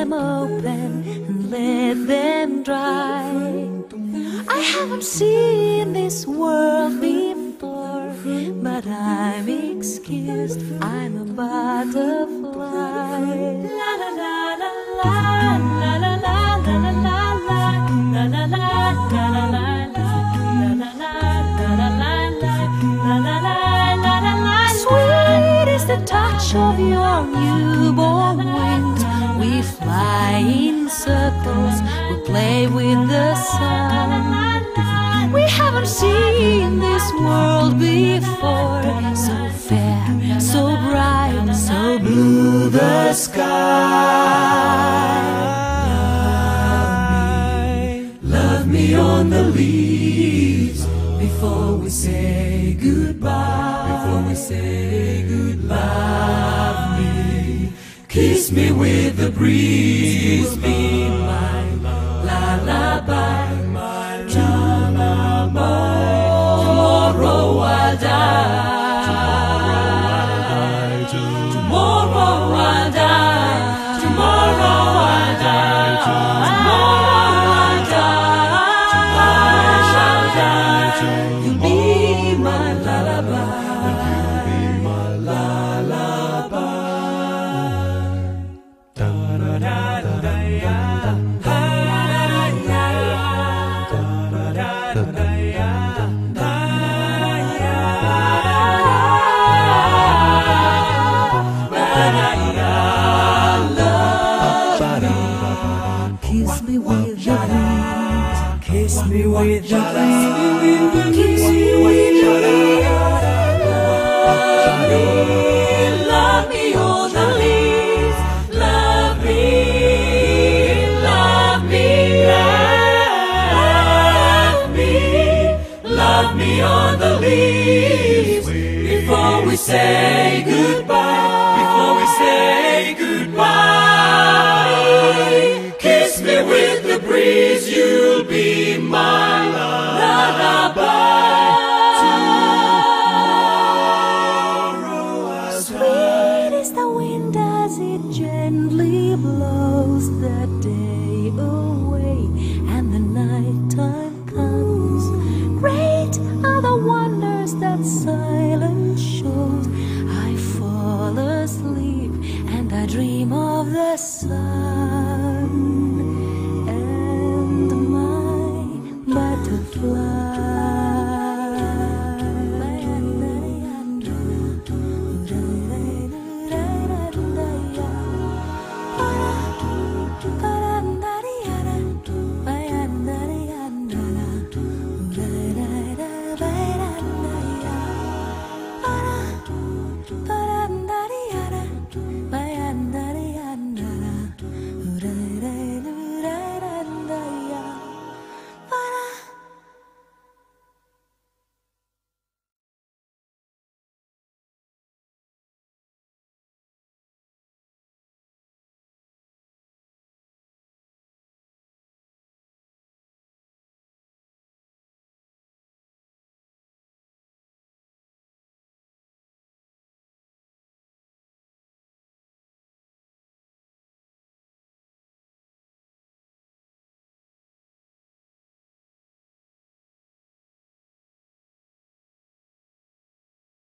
them open and let them dry. I haven't seen this world before, but I'm excused, I'm a butterfly. La la la la la la la la la la la la la la la. Sweet is the touch of your newborn wings. We fly in circles, we play with the sun. We haven't seen this world before, so fair, so bright, so blue the sky. Love me on the leaves before we say goodbye. Before we say goodbye, love me, kiss me with the breeze, be my lullaby. Tomorrow I'll die. Tomorrow I'll die. Tomorrow I'll die. Tomorrow I'll die. I shall die. You'll be my lullaby. You'll be my lullaby. Kiss me with the breeze, kiss me with the breeze, kiss me with the breeze. Love me on the leaves, love me, love me, love me, love me on the leaves. Before we say goodbye, before we say goodbye, kiss me with the breeze, you'll be my lullaby. Tomorrow, sweet is the wind as it gently blows the day away and the night time comes. Great are the wonders that silence shows. I fall asleep and I dream of the sun.